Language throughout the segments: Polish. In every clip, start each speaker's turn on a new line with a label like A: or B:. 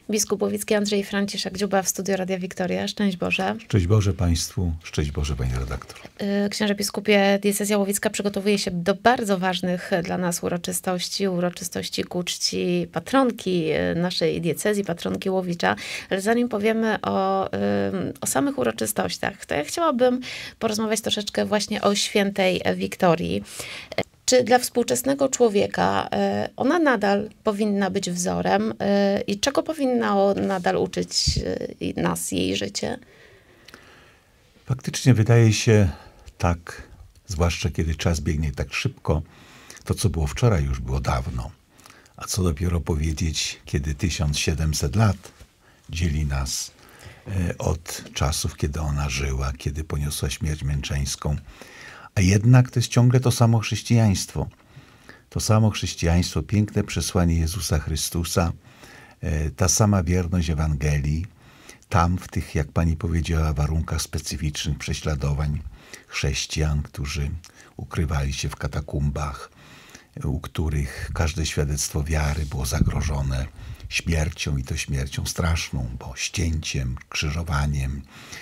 A: Biskup Łowicki Andrzej Franciszek Dziuba w studiu Radia Wiktoria. Szczęść Boże.
B: Szczęść Boże Państwu, szczęść Boże Pani redaktor.
A: Księże biskupie, diecezja łowicka przygotowuje się do bardzo ważnych dla nas uroczystości ku czci patronki naszej diecezji, patronki Łowicza. Ale zanim powiemy o samych uroczystościach, to ja chciałabym porozmawiać troszeczkę właśnie o świętej Wiktorii. Czy dla współczesnego człowieka ona nadal powinna być wzorem i czego powinno nadal uczyć nas jej życie?
B: Faktycznie wydaje się tak, zwłaszcza kiedy czas biegnie tak szybko, to co było wczoraj już było dawno. A co dopiero powiedzieć, kiedy 1700 lat dzieli nas od czasów, kiedy ona żyła, kiedy poniosła śmierć męczeńską. A jednak to jest ciągle to samo chrześcijaństwo. To samo chrześcijaństwo, piękne przesłanie Jezusa Chrystusa, ta sama wierność Ewangelii, tam w tych, jak pani powiedziała, warunkach specyficznych prześladowań chrześcijan, którzy ukrywali się w katakumbach, u których każde świadectwo wiary było zagrożone śmiercią i to śmiercią straszną, bo ścięciem, krzyżowaniem,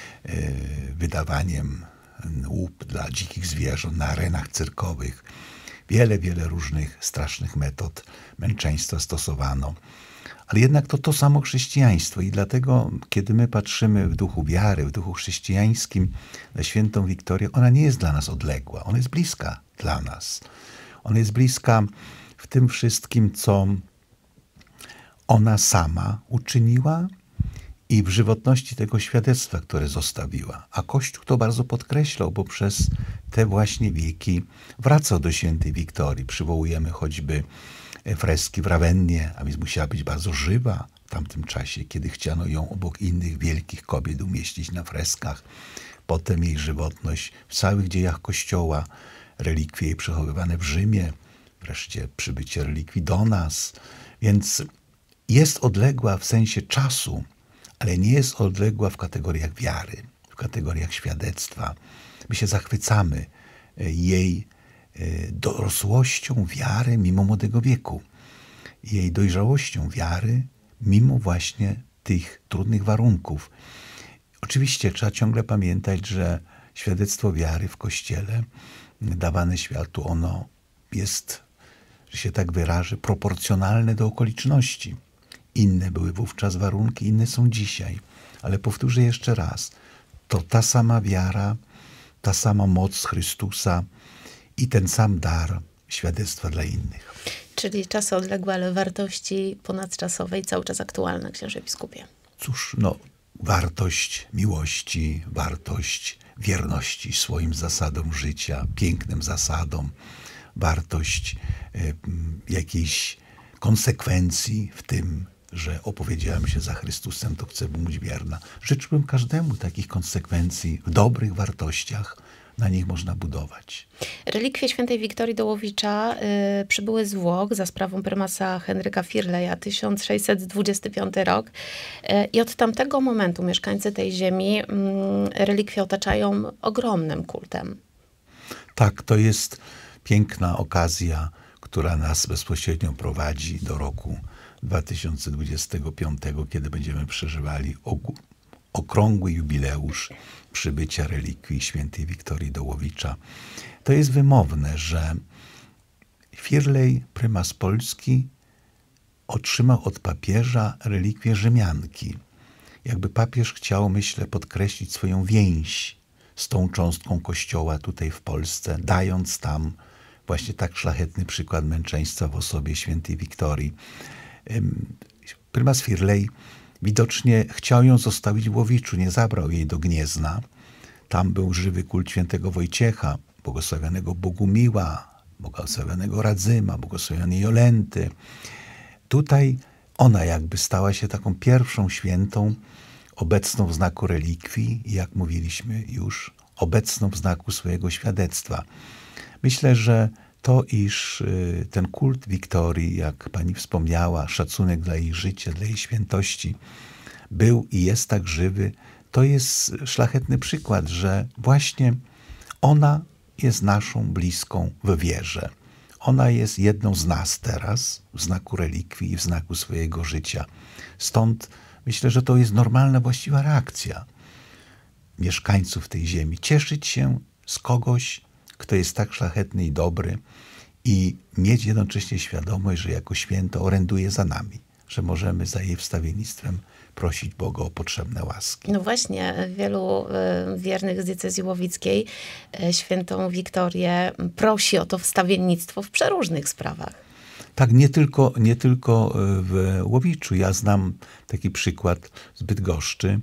B: wydawaniem łup dla dzikich zwierząt na arenach cyrkowych. Wiele różnych strasznych metod męczeństwa stosowano. Ale jednak to samo chrześcijaństwo i dlatego, kiedy my patrzymy w duchu wiary, w duchu chrześcijańskim na świętą Wiktorię, ona nie jest dla nas odległa, ona jest bliska dla nas. Ona jest bliska w tym wszystkim, co ona sama uczyniła i w żywotności tego świadectwa, które zostawiła. A Kościół to bardzo podkreślał, bo przez te właśnie wieki wracał do świętej Wiktorii. Przywołujemy choćby freski w Rawennie, a więc musiała być bardzo żywa w tamtym czasie, kiedy chciano ją obok innych wielkich kobiet umieścić na freskach. Potem jej żywotność w całych dziejach Kościoła, relikwie jej przechowywane w Rzymie, wreszcie przybycie relikwii do nas. Więc jest odległa w sensie czasu, ale nie jest odległa w kategoriach wiary, w kategoriach świadectwa. My się zachwycamy jej dorosłością wiary mimo młodego wieku, jej dojrzałością wiary mimo właśnie tych trudnych warunków. Oczywiście trzeba ciągle pamiętać, że świadectwo wiary w Kościele dawane światu, ono jest, że się tak wyrażę, proporcjonalne do okoliczności. Inne były wówczas warunki, inne są dzisiaj. Ale powtórzę jeszcze raz, to ta sama wiara, ta sama moc Chrystusa i ten sam dar świadectwa dla innych.
A: Czyli czasy odległe, ale wartości ponadczasowe i cały czas aktualne, księże biskupie.
B: Cóż, wartość miłości, wartość wierności swoim zasadom życia, pięknym zasadom, wartość jakiejś konsekwencji w tym, że opowiedziałem się za Chrystusem, to chcę być wierna. Życzyłbym każdemu takich konsekwencji w dobrych wartościach, na nich można budować.
A: Relikwie świętej Wiktorii do Łowicza przybyły z Włoch za sprawą prymasa Henryka Firleja, 1625 rok. I od tamtego momentu mieszkańcy tej ziemi relikwie otaczają ogromnym kultem.
B: Tak, to jest piękna okazja, która nas bezpośrednio prowadzi do roku 2025, kiedy będziemy przeżywali okrągły jubileusz przybycia relikwii świętej Wiktorii do Łowicza. To jest wymowne, że Firlej, prymas polski, otrzymał od papieża relikwię Rzymianki. Jakby papież chciał, myślę, podkreślić swoją więź z tą cząstką Kościoła tutaj w Polsce, dając tam właśnie tak szlachetny przykład męczeństwa w osobie świętej Wiktorii. Prymas Firlej widocznie chciał ją zostawić w Łowiczu, nie zabrał jej do Gniezna. Tam był żywy kult świętego Wojciecha, błogosławionego Bogumiła, błogosławionego Radzyma, błogosławionej Jolenty. Tutaj ona jakby stała się taką pierwszą świętą, obecną w znaku relikwii i jak mówiliśmy już, obecną w znaku swojego świadectwa. Myślę, że to, iż ten kult Wiktorii, jak pani wspomniała, szacunek dla jej życia, dla jej świętości, był i jest tak żywy, to jest szlachetny przykład, że właśnie ona jest naszą bliską w wierze. ona jest jedną z nas teraz, w znaku relikwii i w znaku swojego życia. Stąd myślę, że to jest normalna, właściwa reakcja mieszkańców tej ziemi. Cieszyć się z kogoś, kto jest tak szlachetny i dobry i mieć jednocześnie świadomość, że jako święto oręduje za nami, że możemy za jej wstawiennictwem prosić Boga o potrzebne łaski.
A: No właśnie, wielu wiernych z diecezji łowickiej świętą Wiktorię prosi o to wstawiennictwo w przeróżnych sprawach.
B: Tak, nie tylko w Łowiczu. Ja znam taki przykład z Bydgoszczy,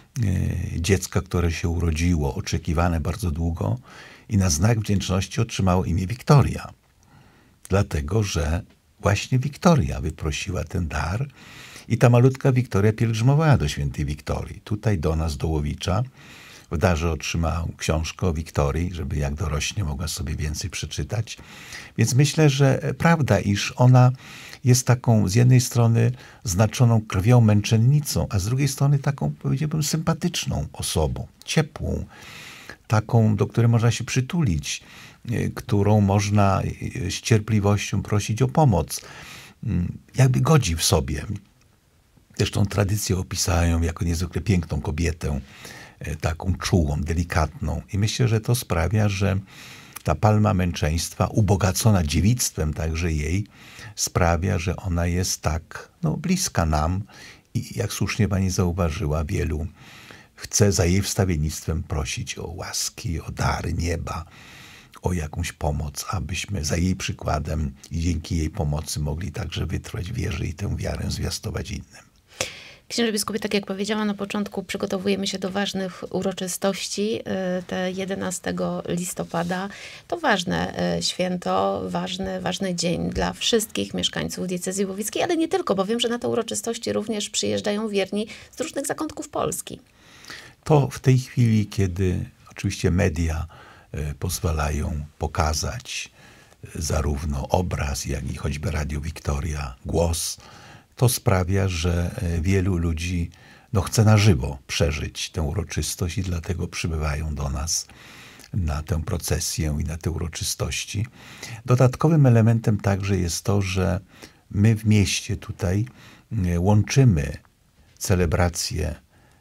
B: dziecka, które się urodziło, oczekiwane bardzo długo i na znak wdzięczności otrzymało imię Wiktoria. Dlatego, że właśnie Wiktoria wyprosiła ten dar i ta malutka Wiktoria pielgrzymowała do świętej Wiktorii. Tutaj do nas, do Łowicza. W darze otrzymała książkę o Wiktorii, żeby jak dorośnie mogła sobie więcej przeczytać. Więc myślę, że prawda, iż ona jest taką z jednej strony znaczoną krwią męczennicą, a z drugiej strony taką, powiedziałbym, sympatyczną osobą, ciepłą, taką, do której można się przytulić, którą można z cierpliwością prosić o pomoc. Jakby godzi w sobie. Zresztą tradycje opisają ją jako niezwykle piękną kobietę, taką czułą, delikatną. I myślę, że to sprawia, że ta palma męczeństwa, ubogacona dziewictwem także jej, sprawia, że ona jest tak bliska nam i jak słusznie pani zauważyła, wielu chce za jej wstawiennictwem prosić o łaski, o dary nieba, o jakąś pomoc, abyśmy za jej przykładem i dzięki jej pomocy mogli także wytrwać w wierze i tę wiarę zwiastować innym.
A: Księże biskupie, tak jak powiedziałam na początku, przygotowujemy się do ważnych uroczystości. Te 11 listopada to ważne święto, ważny dzień dla wszystkich mieszkańców diecezji łowickiej, ale nie tylko, bo wiem, że na te uroczystości również przyjeżdżają wierni z różnych zakątków Polski.
B: To w tej chwili, kiedy oczywiście media pozwalają pokazać zarówno obraz, jak i choćby Radio Wiktoria, głos, to sprawia, że wielu ludzi chce na żywo przeżyć tę uroczystość i dlatego przybywają do nas na tę procesję i na te uroczystości. Dodatkowym elementem także jest to, że my w mieście tutaj łączymy celebrację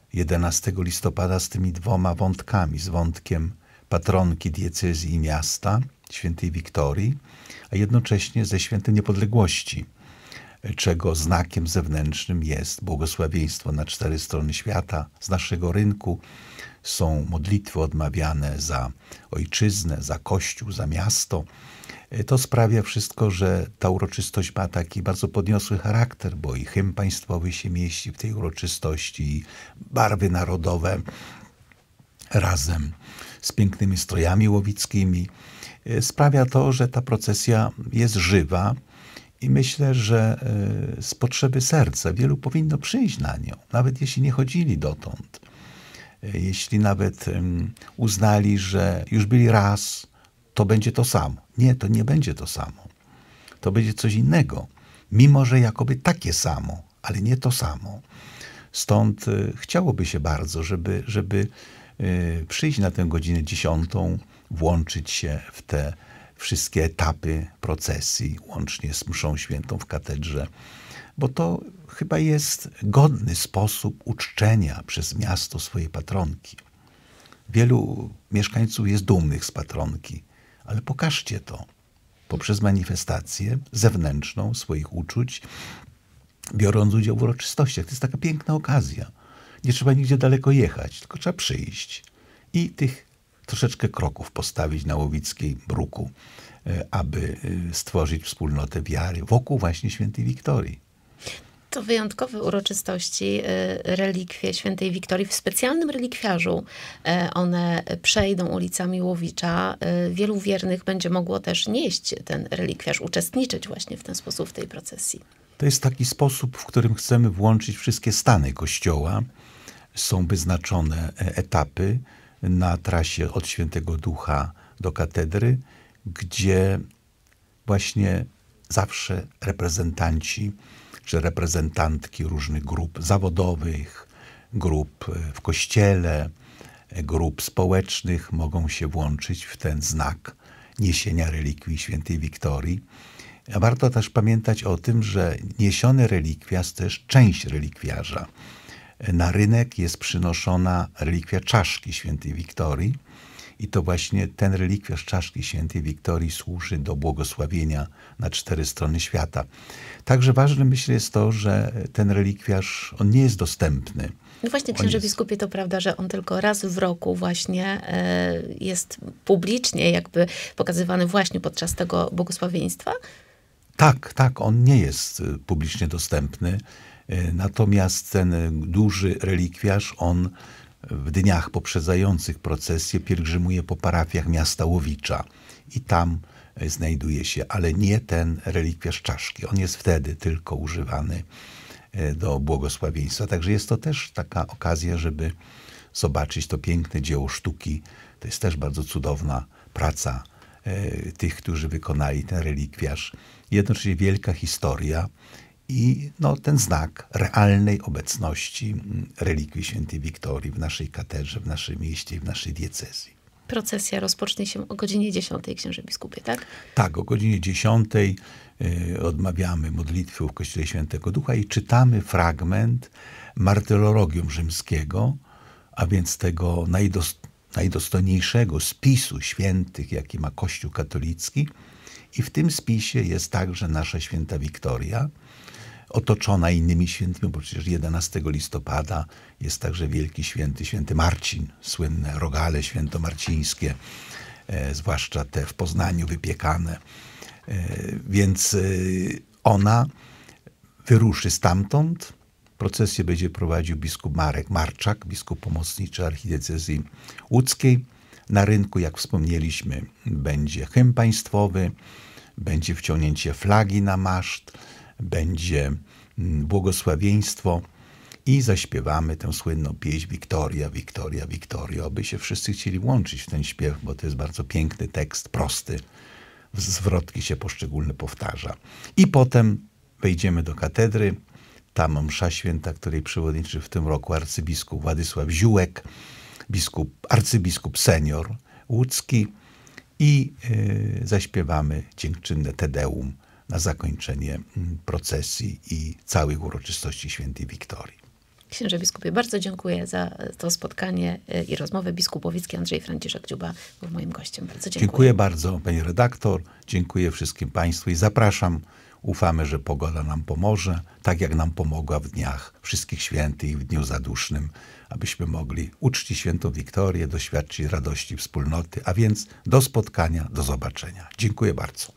B: 11 listopada z tymi dwoma wątkami, z wątkiem patronki diecezji i miasta, świętej Wiktorii, a jednocześnie ze świętem niepodległości, czego znakiem zewnętrznym jest błogosławieństwo na 4 strony świata. Z naszego rynku są modlitwy odmawiane za ojczyznę, za Kościół, za miasto. To sprawia wszystko, że ta uroczystość ma taki bardzo podniosły charakter, bo i hymn państwowy się mieści w tej uroczystości, i barwy narodowe razem z pięknymi strojami łowickimi. Sprawia to, że ta procesja jest żywa i myślę, że z potrzeby serca wielu powinno przyjść na nią, nawet jeśli nie chodzili dotąd. Jeśli nawet uznali, że już byli raz, to będzie to samo. Nie, to nie będzie to samo. To będzie coś innego. Mimo że jakoby takie samo, ale nie to samo. Stąd chciałoby się bardzo, żeby przyjść na tę godzinę 10, włączyć się w te wszystkie etapy procesji, łącznie z mszą świętą w katedrze, bo to chyba jest godny sposób uczczenia przez miasto swojej patronki. Wielu mieszkańców jest dumnych z patronki, ale pokażcie to poprzez manifestację zewnętrzną swoich uczuć, biorąc udział w uroczystościach. To jest taka piękna okazja. Nie trzeba nigdzie daleko jechać, tylko trzeba przyjść i tych troszeczkę kroków postawić na łowickiej bruku, aby stworzyć wspólnotę wiary wokół właśnie świętej Wiktorii.
A: To wyjątkowe uroczystości, relikwie świętej Wiktorii w specjalnym relikwiarzu. One przejdą ulicami Łowicza. Wielu wiernych będzie mogło też nieść ten relikwiarz, uczestniczyć właśnie w ten sposób w tej procesji.
B: To jest taki sposób, w którym chcemy włączyć wszystkie stany Kościoła. Są wyznaczone etapy na trasie od Świętego Ducha do katedry, gdzie właśnie zawsze reprezentanci czy reprezentantki różnych grup zawodowych, grup w kościele, grup społecznych mogą się włączyć w ten znak niesienia relikwii świętej Wiktorii. A warto też pamiętać o tym, że niesiony relikwiarz to też część relikwiarza. Na rynek jest przynoszona relikwia czaszki świętej Wiktorii i to właśnie ten relikwiarz czaszki świętej Wiktorii służy do błogosławienia na 4 strony świata. Także ważne, myślę, jest to, że ten relikwiarz, on nie jest dostępny.
A: No właśnie, księże biskupie, to prawda, że on tylko raz w roku właśnie jest publicznie jakby pokazywany właśnie podczas tego błogosławieństwa?
B: Tak, on nie jest publicznie dostępny. Natomiast ten duży relikwiarz, on w dniach poprzedzających procesję pielgrzymuje po parafiach miasta Łowicza i tam znajduje się, ale nie ten relikwiarz czaszki. On jest wtedy tylko używany do błogosławieństwa. Także jest to też taka okazja, żeby zobaczyć to piękne dzieło sztuki. To jest też bardzo cudowna praca tych, którzy wykonali ten relikwiarz. Jednocześnie wielka historia i ten znak realnej obecności relikwii świętej Wiktorii w naszej katedrze, w naszym mieście i w naszej diecezji.
A: Procesja rozpocznie się o godzinie 10, księże biskupie, tak?
B: Tak, o godzinie 10 odmawiamy modlitwy w Kościele Świętego Ducha i czytamy fragment Martyrologium Rzymskiego, a więc tego najdostojniejszego spisu świętych, jaki ma Kościół katolicki. I w tym spisie jest także nasza święta Wiktoria, otoczona innymi świętymi, bo przecież 11 listopada jest także wielki święty Marcin, słynne rogale świętomarcińskie, zwłaszcza te w Poznaniu wypiekane. Więc ona wyruszy stamtąd. Procesję będzie prowadził biskup Marek Marczak, biskup pomocniczy archidiecezji łódzkiej. Na rynku, jak wspomnieliśmy, będzie hymn państwowy, będzie wciągnięcie flagi na maszt, będzie błogosławieństwo i zaśpiewamy tę słynną pieśń Wiktoria, Wiktoria, Wiktoria. Oby się wszyscy chcieli włączyć w ten śpiew, bo to jest bardzo piękny tekst, prosty. Zwrotki się poszczególne powtarza. I potem wejdziemy do katedry. Tam msza święta, której przewodniczy w tym roku arcybiskup Władysław Ziółek, arcybiskup senior łódzki i zaśpiewamy dziękczynne Te Deum na zakończenie procesji i całych uroczystości świętej Wiktorii.
A: Księże biskupie, bardzo dziękuję za to spotkanie i rozmowę. Biskup łowicki Andrzej Franciszek Dziuba był moim gościem. Bardzo dziękuję.
B: Dziękuję bardzo, pani redaktor. Dziękuję wszystkim państwu i zapraszam. Ufamy, że pogoda nam pomoże, tak jak nam pomogła w dniach Wszystkich Świętych i w Dniu Zadusznym, abyśmy mogli uczcić świętą Wiktorię, doświadczyć radości wspólnoty, a więc do spotkania, do zobaczenia. Dziękuję bardzo.